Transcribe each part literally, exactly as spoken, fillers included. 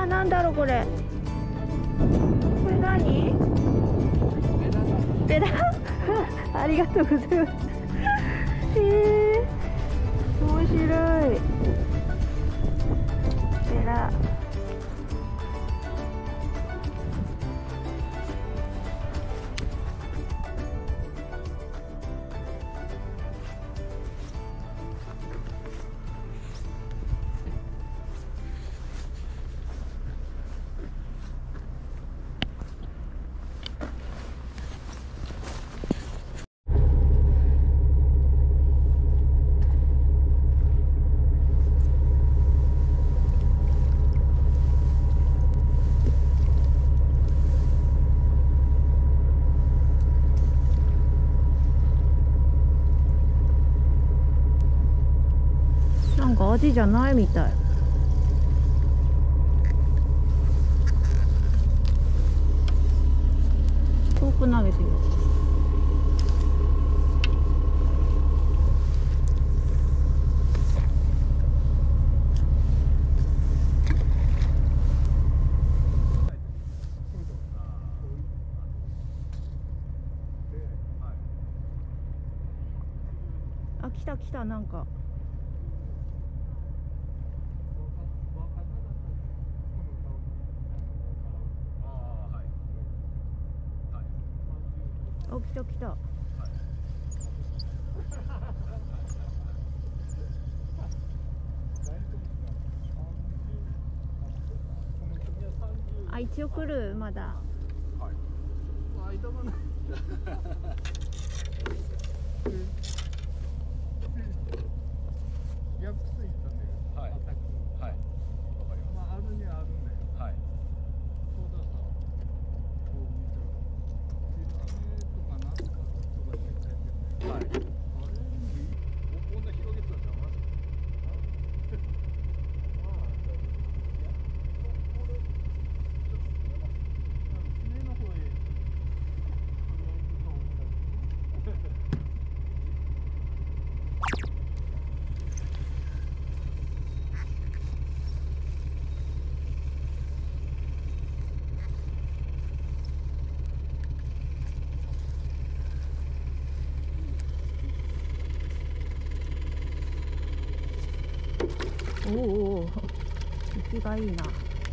なんだろうこれ。これ何？ベラ。ありがとうございます。えー、面白い。ベラ。なんかアジじゃないみたい。遠く投げてる。あ、来た来た、なんか。あ、来た来た。あ、一応来る、まだ。はい。間がない。逆ついたね。はい。はい。わかります。まあ、あるにはあるんだよ。はい。そうださ。こう見てる。ピラミッドかなんとかとかって書いてるね。はい。あれに、こんな広げてたんじゃない？まあ、いや、これ、ちょっと見えます。船の方へ、とりあえずそう思った。おお、生きがいいな。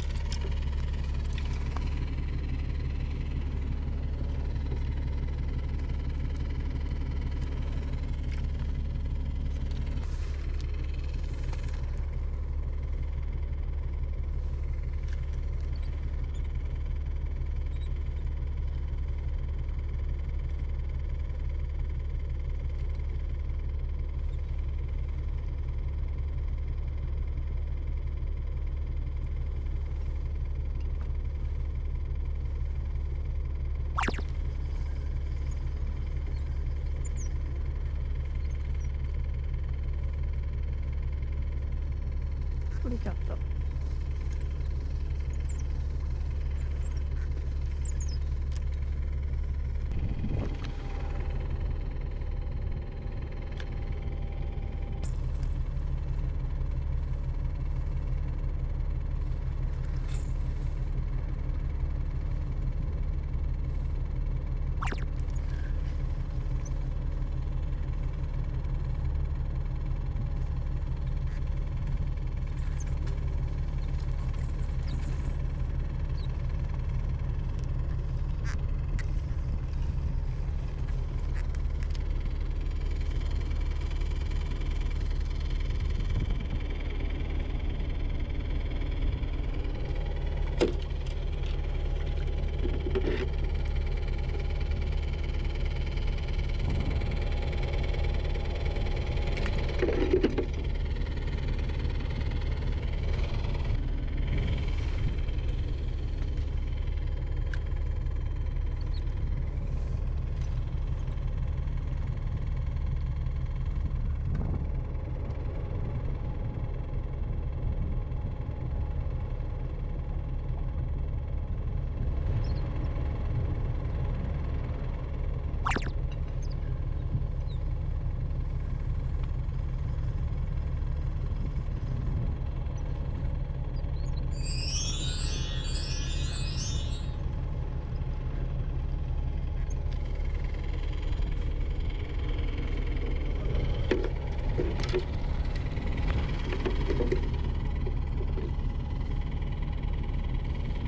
取れちゃった。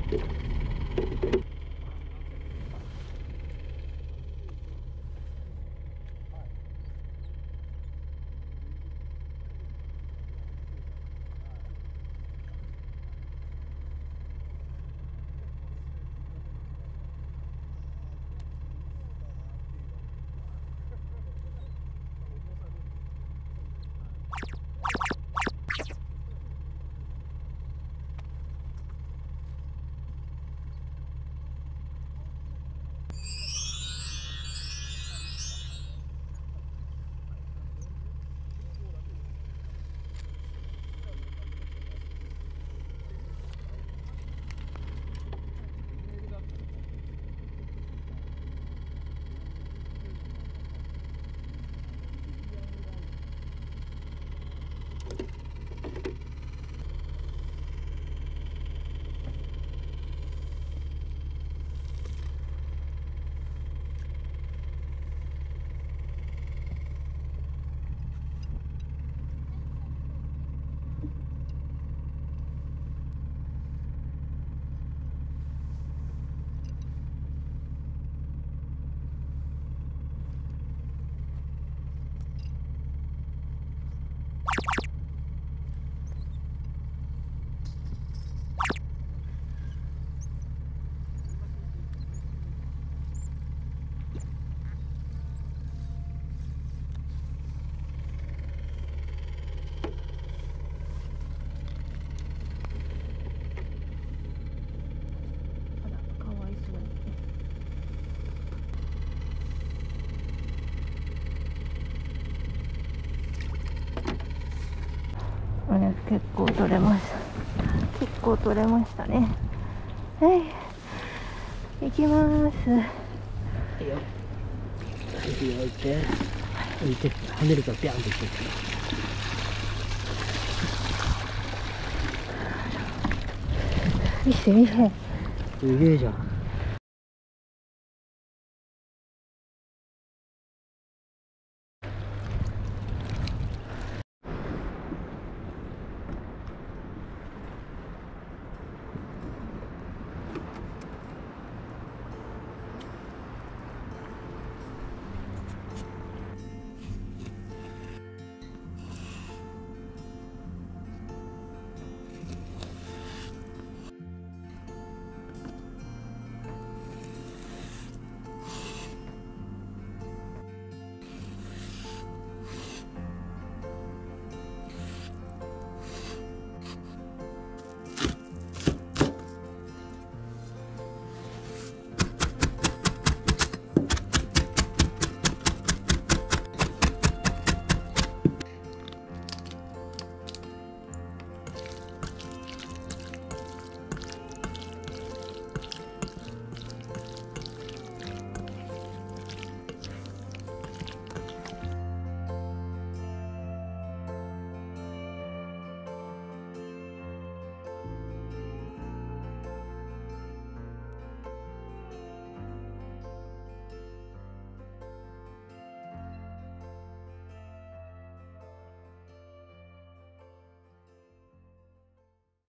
結構取れました。結構取れましたね。はい、行きます。 いいよ。置いて、置いて、跳ねるからビャンっていって。 見せて見せて。 すげえじゃん。